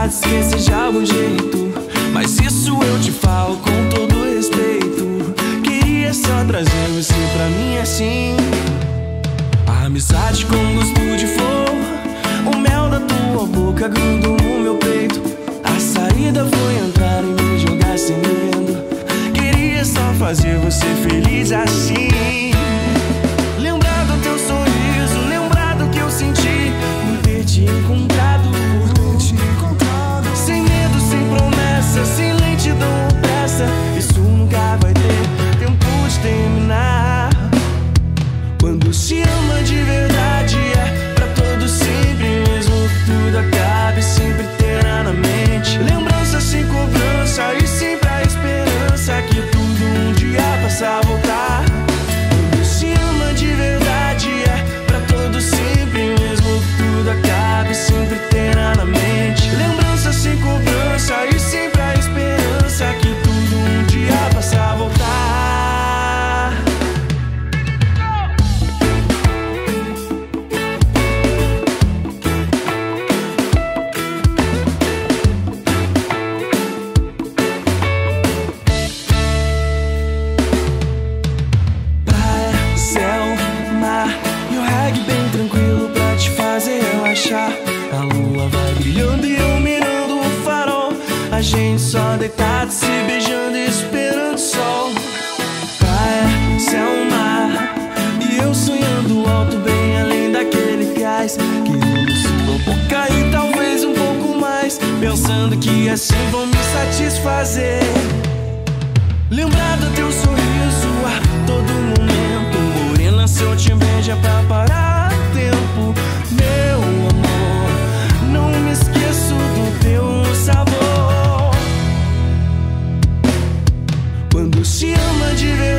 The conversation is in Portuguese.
vontade de esquecer de algum jeito, mas isso eu te falo com todo respeito. Queria só trazer você pra mim assim. A amizade com gosto de flor, o mel da tua boca grudou no meu peito. A saída foi entrar e me jogar sem medo. Queria só fazer você feliz assim. Lembrar do teu sorriso, lembrar do que eu senti por ter te encontrado. Sem medo, sem promessa, sem lentidão ou pressa. Isso nunca vai ter tempo de terminar. Quando se ama de verdade é pra todo sempre, mesmo que tudo acabe, sempre terá na mente lembrança sem cobrança e sempre a esperança que tudo um dia passa a voltar. Quando se ama de verdade é pra todo sempre, mesmo que tudo acabe, sempre terá na mente lembrança sem cobrança e sempre a esperança que tudo um dia passa a voltar. E o reggae bem tranquilo pra te fazer relaxar. A lua vai brilhando e eu mirando o farol. A gente só deitado, se beijando e esperando o sol. Praia, céu, mar, e eu sonhando alto, bem além daquele gás. Querendo sua boca e talvez um pouco mais, pensando que assim vou me satisfazer. Lembrar do teu sorriso a todo momento. Morena, se eu te beijo é pra parar o tempo. Meu amor, não me esqueço do teu sabor. Quando se ama de verdade